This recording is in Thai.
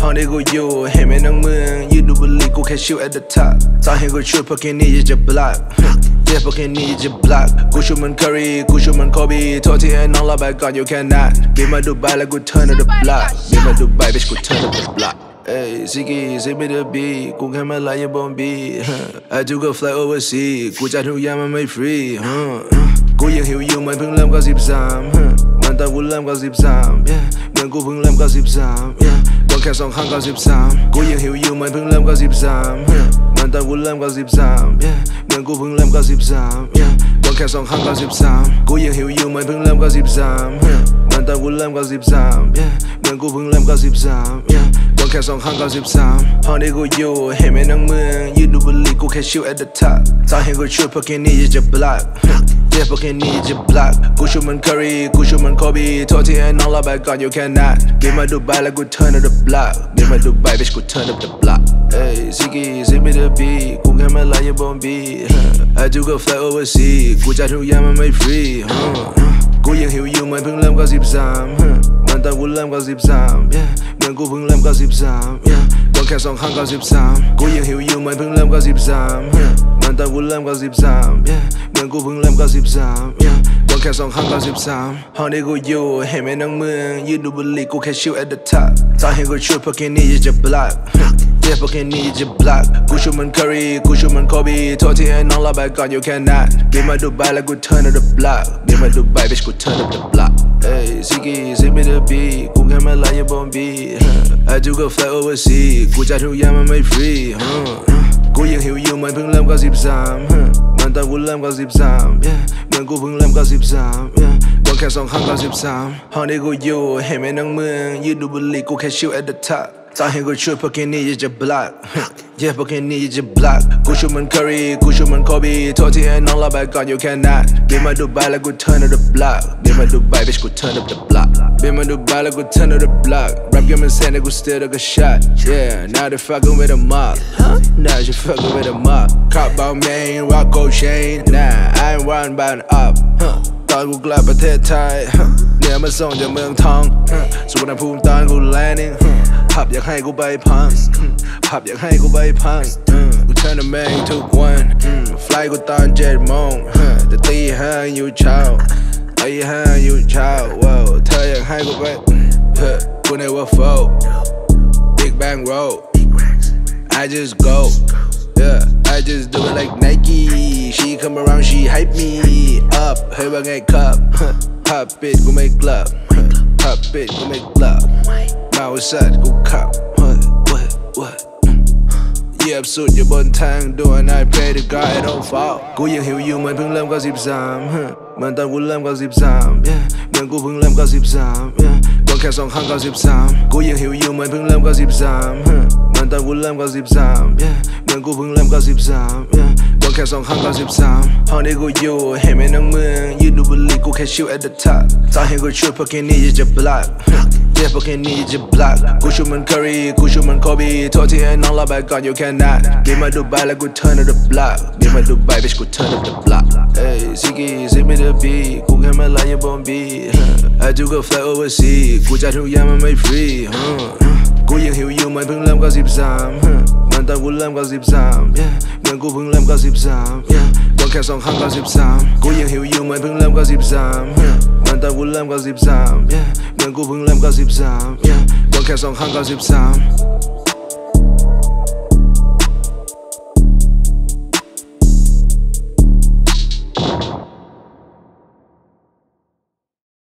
ห้องที่กูอยู่เห็นไหมน้องเมืองยืนดูบุหรี่กูแค่ชิว at the top ตอนเห็นกูช่วยพวกแค่นี้จะบลักพวกแค่นี้จะบลักกูชูมันคารีกูชูมันโคบีโทษที่ให้น้องเราไปก่อน you cannot บินมาดูไบแล้วกู turn up the block บินมาดูไบ bitch กู turn up the block Hey, Ziggy, send me the beat.กูแค่มาไล่ยังบอมบี I took a flight overseas กูจ่ายทุกอย่างมันไม่ฟรีกูยังหิวอยู่มันเพิ่งเริ่มก็13มันตอนกูเริ่มก็13เหมือนกูเพิ่งเริ่มก็13ก็แค่2 ครั้งก็13กูยังหิวอยู่มันเพิ่งเริ่มก็13มันตอนกูเริ่มก็13เหมือนกูเพิ่งเริ่มก็13ก็แค่2 ครั้งก็13กูยังหิวอยู่มันเพิ่งเริ่มก็13มันตอนกูเริ่มก็13เหมือนกูเพิ่งเริ่มก็13ก็แค่2 ครั้งก็13ห้องที่กูอยู่เห็นไหมน้องเมืองยืนดูบุหรี่กูแค่ชิว at the top ตอนเห็นกูช่วยพวกแค่นี้จะบลักพวกแค่นี้จะบลักกูชูมันคารีกูชูมันโคบีโทษที่ให้น้องเราไปก่อน you cannot บินมาดูไบแล้วกู turn up the block บินมาดูไบ bitch กู turn up the block Hey, Ziggy, send me the beat กูแค่มาไล่ยังบอมบี I took a flight overseas กูจ่ายทุกอย่างมันไม่ฟรีกูยังหิวอยู่มันเพิ่งเริ่มก็13มันตอนกูเริ่มก็13เหมือนกูเพิ่งเริ่มก็13ก็แค่2 ครั้งก็13กูยังหิวอยู่มันเพิ่งเริ่มก็13มันตอนกูเริ่มก็13เหมือนกูเพิ่งเริ่มก็13ก็แค่2 ครั้งก็13ห้องที่กูอยู่เห็นไหมน้องเมืองยืนดูบุหรี่กูแค่ชิว at the top ตอนเห็นกูช่วยพวกแค่นี้จะบลักพวกแค่นี้จะบลักกูชูมันคารีกูชูมันโคบีโทษที่ให้น้องเราไปก่อน you cannot บินมาดูไบแล้วกู turn up the block บินมาดูไบ bitch กู turn up the block Hey, Ziggy, send me the beat กูแค่มาไล่ยังบอมบี I took a flight overseas กูจ่ายทุกอย่างมันไม่ฟรีกูยังหิวอยู่มันเพิ่งเริ่มก็13มันตอนกูเริ่มก็13เหมือนกูเพิ่งเริ่มก็13ก็แค่2 ครั้งก็13ห้องที่กูอยู่เห็นไหมน้องเมืองยืนดูบุหรี่กูแค่ชิว at the top ตอนเห็นกูช่วยพวกแค่นี้จะบลักพวกแค่นี้จะบลักกูชูมันคารีกูชูมันโคบีโทษที่ให้น้องเราไปก่อน you cannot บินมาดูไบแล้วกู turn up the block บินมาดูไบ bitch กู turn up the block บินมาดูไบแล้วกู turn up the block rap game มันเซนแต่กู still took a shot yeah now they fucking with a mob now she fucking with a mob cop about main rock gold chain nah I ain't worried about an up ตอนกูกลับประเทศไทยเนี่ยมาส่งจากเมืองทองสุวรรณภูมิตอนกู landing ผับอยากให้กูไปพังผับอยากให้กูไปพังกู turn the main ทุกวันไฟล์กูตอน7 โมงแต่ตี 5อยู่เช้าตี 5อยู่เช้าว้าวเธออยากให้กูไปกู never fall big bang roll I just go yeah I just do it like Nike she come around she hype me up ให้ว่าไงครับ pop it กูไม่กลับ pop it กูไม่กลับมาว่าสัตว์กูขับ what เหยียบสุดอยู่บนทางด่วน I pray to God I don't fall กูยังหิวอยู่มันเพิ่งเริ่มก็13มันตอนกูเริ่มก็13เหมือนกูเพิ่งเริ่มก็13ก็แค่2 ครั้งก็13กูยังหิวอยู่มันเพิ่งเริ่มก็13มันตอนกูเริ่มก็13เหมือนกูเพิ่งเริ่มก็13ก็แค่2 ครั้งก็13ห้องที่กูอยู่เห็นไหมน้องเมืองยืนดูบุหรี่กูแค่ชิว at the top ตอนเห็นกูช่วยพวกแค่นี้จะบลักพวกแค่นี้จะบลักกูชูมันคารีกูชูมันโคบีโทษที่ให้น้องเราไปก่อน you cannot บินมาดูไบแล้วกู turn up the block บินมาดูไบ bitch กู turn up the block Hey, Ziggy, send me the beat กูแค่มาไล่ยังบอมบี I took a flight overseas กูจ่ายทุกอย่างมันไม่ฟรีกูยังหิวอยู่มันเพิ่งเริ่มก็13มันตอนกูเริ่มก็13เหมือนกูเพิ่งเริ่มก็13ก็แค่2 ครั้งก็13กูยังหิวอยู่มันเพิ่งเริ่มก็13มันตอนกูเริ่มก็13เหมือนกูเพิ่งเริ่มก็13ก็แค่2 ครั้งก็13